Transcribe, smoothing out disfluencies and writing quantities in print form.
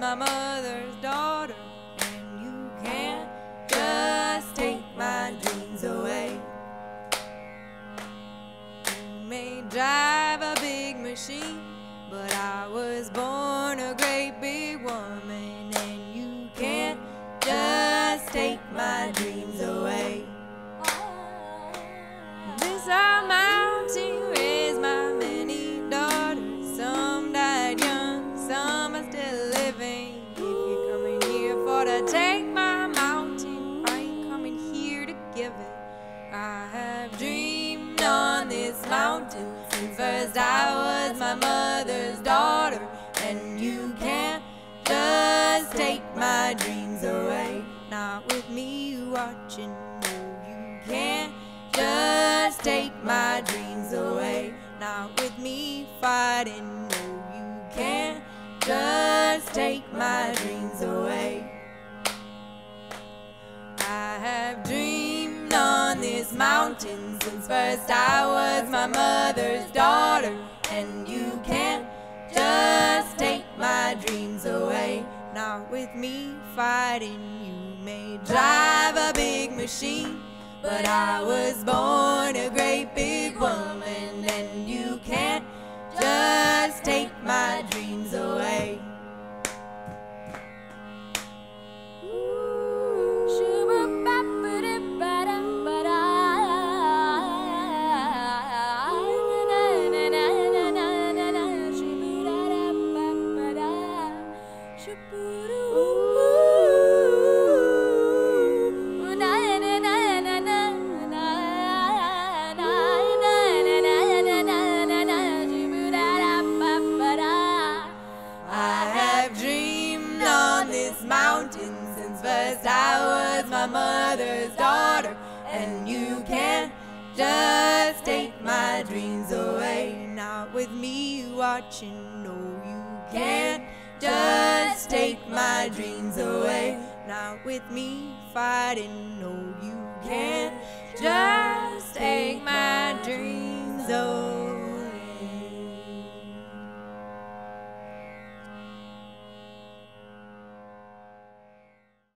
my mother's daughter, and you can't just take my dreams away. You may drive a big machine, but I was born a great big woman, and you can't just take my dreams away. This our mountain raised my many daughters. Some died young, some are still living. If you're coming here for to take my mountain, I ain't coming here to give it. I have dreamed on this mountain since first I was my mother's daughter, and you can't just take my dreams away. Not with me watching, no, you can't just take my dreams away. Not with me fighting, no, you can't just take my dreams away. I have dreamed on this mountain since first I was my mother's daughter, and you can't just take my dreams away. Not with me fighting. You may drive a big machine, but I was born a great big woman, and you can't just take my dreams away. Mountain since first I was my mother's daughter, and you can't just take my dreams away. Not with me watching, no, you can't just take my dreams away. Not with me fighting, no, you can't